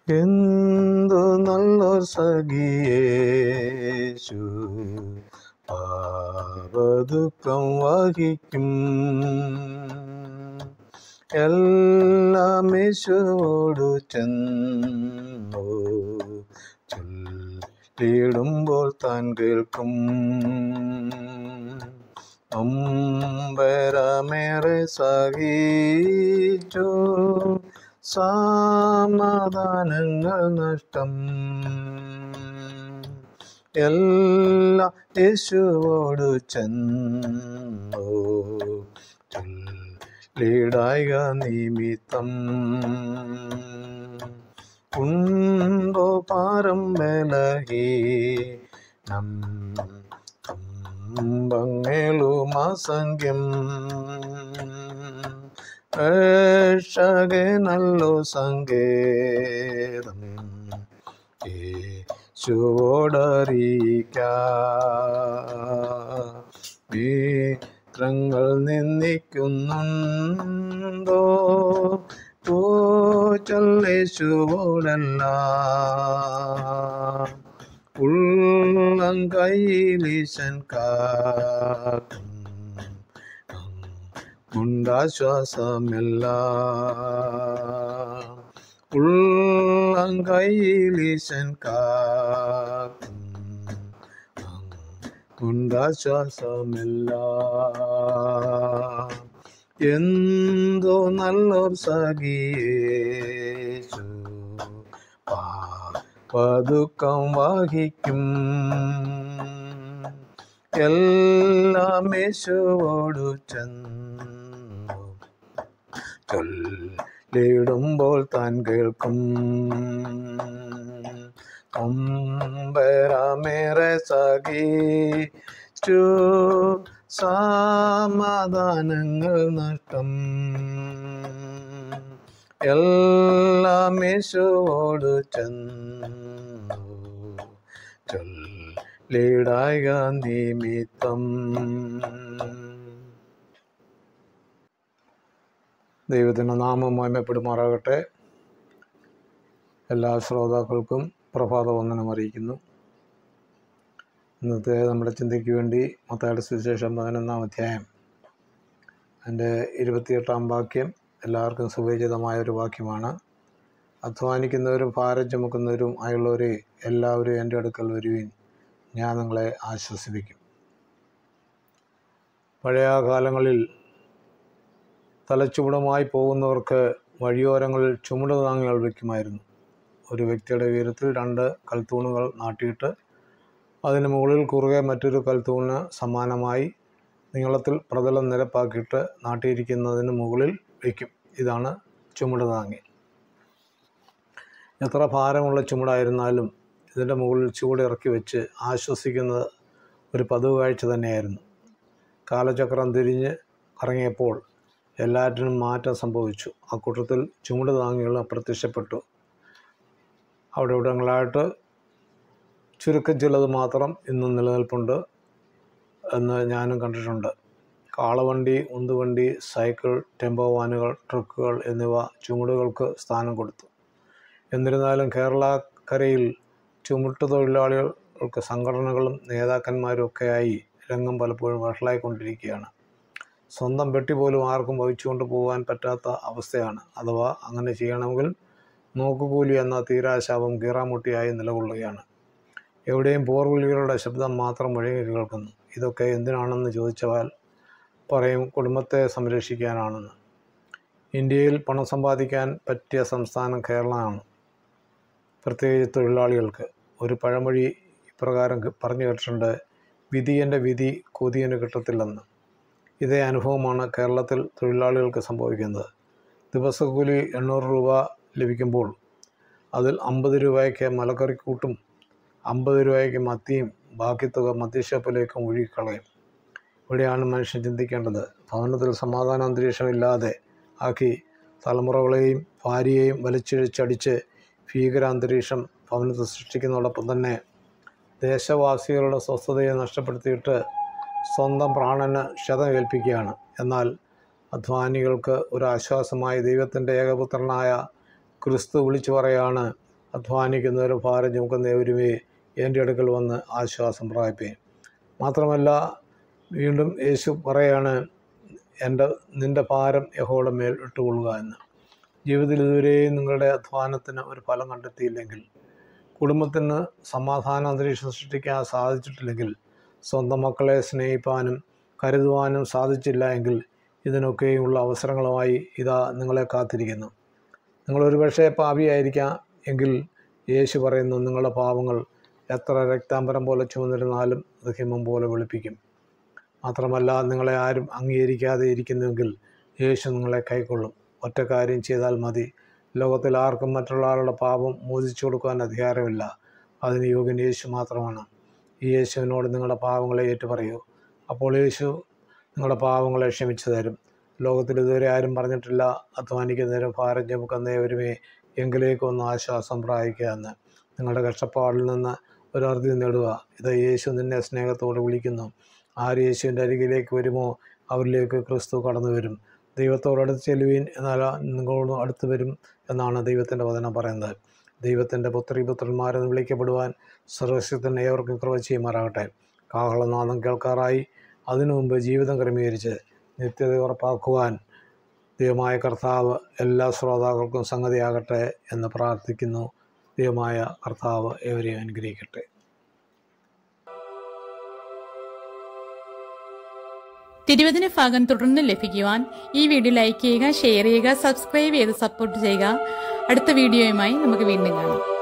എന്തു നല്ലൊരു സഖിയേശു പാപദുഃഖം വഹിക്കും. എല്ലാം യേശുവോടു ചെന്നു ചൊല്ലിടുമ്പോൾ താൻ കേൾക്കും. നൊമ്പരമേറെ സഹിച്ചു സമാധാനങ്ങൾ നഷ്ടം. എല്ലാം യേശുവോടു ചെന്നു ചൊല്ലിടുക നിമിത്തം. ഉണ്ടോ പാരം ബലഹീനം കമ്പങ്ങളും അസംഖ്യം. രക്ഷകനല്ലോ സങ്കേതം യേശുവോടറിയിക്കാം. മിത്രങ്ങൾ നിന്ദിക്കുന്നുണ്ടോ യേശുവോടെല്ലാം. ഉള്ളം കൈലീശൻ കാക്കും ഉണ്ടാശ്വാസമെല്ലാം. ഉള്ളം കൈലീശൻ കാക്കും ഉണ്ടാശ്വാസമെല്ലാം. എന്തോ നല്ലൊരു സഖിയേശു പാപദുഃഖം വഹിക്കും. എല്ലാം യേശുവോടു ചെന്നു ചൊല്ലിടുമ്പോൾ താൻ കേൾക്കും. നൊമ്പരമേറെ സഹിച്ചു സമാധാനങ്ങൾ നഷ്ടം. എല്ലാം യേശുവോടു ചെന്നു ചൊല്ലിടുക നിമിത്തം. ദൈവത്തിൻ്റെ നാമം മഹിമപ്പെടുമാറാകട്ടെ. എല്ലാ ശ്രോതാക്കൾക്കും പ്രഭാതവന്ദനം അറിയിക്കുന്നു. ഇന്നത്തെ നമ്മുടെ ചിന്തയ്ക്ക് വേണ്ടി മത്തായിയുടെ സുവിശേഷം 11-ാം അധ്യായം അതിൻ്റെ 28-ാം വാക്യം എല്ലാവർക്കും സുപരിചിതമായൊരു വാക്യമാണ്. അധ്വാനിക്കുന്നവരും ഭാരം ചുമക്കുന്നവരും ആയുള്ളവരെ എല്ലാവരും എൻ്റെ അടുക്കൽ വരുവിൻ, ഞാൻ നിങ്ങളെ ആശ്വസിപ്പിക്കും. പഴയ കാലങ്ങളിൽ തലച്ചുമടുമായി പോകുന്നവർക്ക് വഴിയോരങ്ങളിൽ ചുമട് താങ്ങികൾ വയ്ക്കുമായിരുന്നു. ഒരു വ്യക്തിയുടെ ഉയരത്തിൽ 2 കൽത്തൂണുകൾ നാട്ടിയിട്ട് അതിന് മുകളിൽ കുറുകെ മറ്റൊരു കൽത്തൂണിന് സമാനമായി നീളത്തിൽ പ്രതലം നിരപ്പാക്കിയിട്ട് നാട്ടിയിരിക്കുന്നതിന് മുകളിൽ വയ്ക്കും. ഇതാണ് ചുമട് താങ്ങി. എത്ര ഭാരമുള്ള ചുമടായിരുന്നാലും ഇതിൻ്റെ മുകളിൽ ചൂടിറക്കി വെച്ച് ആശ്വസിക്കുന്നത് ഒരു പതിവ് കാഴ്ച തന്നെയായിരുന്നു. കാലചക്രം തിരിഞ്ഞ് കറങ്ങിയപ്പോൾ എല്ലാറ്റിനും മാറ്റം സംഭവിച്ചു. അക്കൂട്ടത്തിൽ ചുമട് താങ്ങികൾ അപ്രത്യക്ഷപ്പെട്ടു. അവിടെ ഇവിടങ്ങളായിട്ട് ചുരുക്കം ചിലത് മാത്രം ഇന്നും നിലനിൽപ്പുണ്ട് എന്ന് ഞാനും കണ്ടിട്ടുണ്ട്. കാളവണ്ടി, ഉന്തുവണ്ടി, സൈക്കിൾ, ടെമ്പോ വാനുകൾ, ട്രക്കുകൾ എന്നിവ ചുമടുകൾക്ക് സ്ഥാനം കൊടുത്തു. എന്നിരുന്നാലും കേരളക്കരയിൽ ചുമട്ട് തൊഴിലാളികൾക്ക് സംഘടനകളും നേതാക്കന്മാരും ഒക്കെയായി രംഗം പലപ്പോഴും വഷളായിക്കൊണ്ടിരിക്കുകയാണ്. സ്വന്തം പെട്ടി പോലും ആർക്കും വഹിച്ചുകൊണ്ട് പോകാൻ പറ്റാത്ത അവസ്ഥയാണ്. അഥവാ അങ്ങനെ ചെയ്യണമെങ്കിൽ നോക്കുകൂലി എന്ന തീരാശാപം കീറാമുട്ടിയായി നിലകൊള്ളുകയാണ്. എവിടെയും പോർവിളികളുടെ ശബ്ദം മാത്രം മുഴങ്ങി കേൾക്കുന്നു. ഇതൊക്കെ എന്തിനാണെന്ന് ചോദിച്ചാൽ പറയും കുടുംബത്തെ സംരക്ഷിക്കാനാണെന്ന്. ഇന്ത്യയിൽ പണം സമ്പാദിക്കാൻ പറ്റിയ സംസ്ഥാനം കേരളമാണ്, പ്രത്യേകിച്ച് തൊഴിലാളികൾക്ക്. ഒരു പഴമൊഴി ഇപ്രകാരം പറഞ്ഞു കേട്ടിട്ടുണ്ട്: വിധിയൻ്റെ വിധി കൊതിയന് കിട്ടത്തില്ലെന്ന്. ഇതേ അനുഭവമാണ് കേരളത്തിൽ തൊഴിലാളികൾക്ക് സംഭവിക്കുന്നത്. ദിവസക്കൂലി 800 രൂപ ലഭിക്കുമ്പോൾ അതിൽ 50 രൂപയ്ക്ക് മലക്കറിക്കൂട്ടും 50 രൂപയ്ക്ക് മത്തിയും ബാക്കി തുക മദ്യഷാപ്പിലേക്കും ഒഴുകിക്കളയും. ഇവിടെയാണ് മനുഷ്യൻ ചിന്തിക്കേണ്ടത്. ഭവനത്തിൽ സമാധാന അന്തരീക്ഷമില്ലാതെ ആക്കി തലമുറകളെയും ഭാര്യയെയും വലിച്ചിഴച്ചടിച്ച് ഭീകരാന്തരീക്ഷം ഭവനത്തിൽ സൃഷ്ടിക്കുന്നതോടൊപ്പം തന്നെ ദേശവാസികളുടെ സ്വസ്ഥതയെ നഷ്ടപ്പെടുത്തിയിട്ട് സ്വന്തം പ്രാണന് ക്ഷതമേൽപ്പിക്കുകയാണ്. എന്നാൽ അധ്വാനികൾക്ക് ഒരു ആശ്വാസമായി ദൈവത്തിൻ്റെ ഏകപുത്രനായ ക്രിസ്തു വിളിച്ചു പറയാണ്: അധ്വാനിക്കുന്നവരും ഭാരം ചുമക്കുന്നവരുമേ എൻ്റെ അടുക്കൽ വന്ന് ആശ്വാസം പ്രാപിപ്പീൻ. മാത്രമല്ല വീണ്ടും യേശു പറയാണ്, നിൻ്റെ ഭാരം യഹോവയുടെ മേൽ ഇട്ടുകൊള്ളുക എന്ന്. ജീവിതത്തിൽ ഇതുവരെയും നിങ്ങളുടെ അധ്വാനത്തിന് ഒരു ഫലം കണ്ടെത്തിയില്ലെങ്കിൽ, കുടുംബത്തിന് സമാധാന അന്തരീക്ഷം സൃഷ്ടിക്കാൻ സാധിച്ചിട്ടില്ലെങ്കിൽ, സ്വന്തം മക്കളെ സ്നേഹിപ്പാനും കരുതുവാനും സാധിച്ചില്ല എങ്കിൽ, ഇതിനൊക്കെയുള്ള അവസരങ്ങളുമായി ഇതാ നിങ്ങളെ കാത്തിരിക്കുന്നു. നിങ്ങളൊരു പക്ഷേ പാപിയായിരിക്കാം എങ്കിൽ യേശു പറയുന്നു, നിങ്ങളുടെ പാപങ്ങൾ എത്ര രക്താംബരം പോലെ ചുമന്നിരുന്നാലും അത് ഹിമം പോലെ വെളുപ്പിക്കും. മാത്രമല്ല, നിങ്ങളെ ആരും അംഗീകരിക്കാതെ ഇരിക്കുന്നുവെങ്കിൽ യേശു നിങ്ങളെ കൈക്കൊള്ളും. ഒറ്റ കാര്യം ചെയ്താൽ മതി. ലോകത്തിൽ ആർക്കും മറ്റുള്ള ആളുടെ പാപം മോചിച്ചു കൊടുക്കുവാൻ അധികാരമില്ല. അതിന് യോഗ്യൻ യേശു മാത്രമാണ്. ഈ യേശുവിനോട് നിങ്ങളുടെ പാപങ്ങളെ ഏറ്റുപറയൂ. അപ്പോൾ യേശു നിങ്ങളുടെ പാപങ്ങളെ ക്ഷമിച്ചു തരും. ലോകത്തിൽ ഇതുവരെ ആരും പറഞ്ഞിട്ടില്ല, അധ്വാനിക്കുന്നവരും ഭാരം ചുമക്കുന്നവരുമേ എങ്കിലേക്ക് ഒന്ന് ആശ്വാസം പ്രാപിക്കുക എന്ന്. നിങ്ങളുടെ കഷ്ടപ്പാടിൽ നിന്ന് ഒരു അറുതി നേടുക. ഇത് യേശു നിന്നെ സ്നേഹത്തോടെ വിളിക്കുന്നു. ആര് യേശുവിൻ്റെ അരികിലേക്ക് വരുമോ അവരിലേക്ക് ക്രിസ്തു കടന്നു വരും. ദൈവത്തോടടുത്ത് ചെല്ലുവീൻ, എന്നാൽ നിങ്ങളോട് അടുത്ത് വരും എന്നാണ് ദൈവത്തിൻ്റെ വചനം പറയുന്നത്. ദൈവത്തിൻ്റെ പുത്രന്മാരെന്ന് വിളിക്കപ്പെടുവാൻ സർവശക്തൻ ഏവർക്കും കൃപ ചെയ്യുമാറാകട്ടെ. കാഹളനാദം കേൾക്കാറായി. അതിനു മുമ്പ് ജീവിതം ക്രമീകരിച്ച് നിത്യത ഉറപ്പാക്കുവാൻ ദൈവമായ കർത്താവ് എല്ലാ ശ്രോതാക്കൾക്കും സംഗതിയാകട്ടെ എന്ന് പ്രാർത്ഥിക്കുന്നു. ദൈവമായ കർത്താവ് ഏവരെയും അനുഗ്രഹിക്കട്ടെ. തിരുവചന ഭാഗം തുടർന്ന് ലഭിക്കുവാൻ ഈ വീഡിയോ ലൈക്ക് ചെയ്യുക, ഷെയർ ചെയ്യുക, സബ്സ്ക്രൈബ് ചെയ്ത് സപ്പോർട്ട് ചെയ്യുക. അടുത്ത വീഡിയോയുമായി നമുക്ക് വീണ്ടും കാണാം.